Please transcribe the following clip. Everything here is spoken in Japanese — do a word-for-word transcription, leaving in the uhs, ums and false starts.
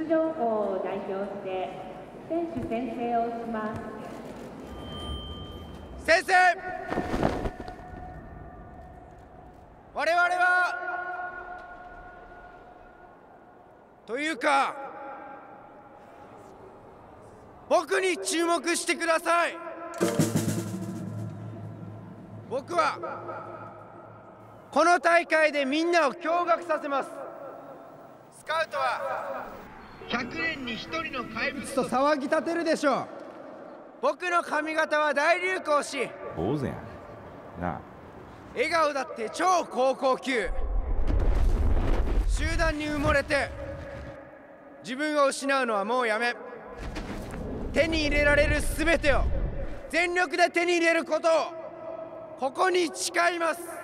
場校を代表して選手宣誓をします。 先生、我々はというか僕に注目してください。僕はこの大会でみんなを驚愕させます。スカウトはひゃくねんにひとりの怪物と騒ぎ立てるでしょう。僕の髪型は大流行し、 坊主やんなあ。 笑顔だって超高校級。集団に埋もれて自分を失うのはもうやめ、手に入れられる全てを全力で手に入れることをここに誓います。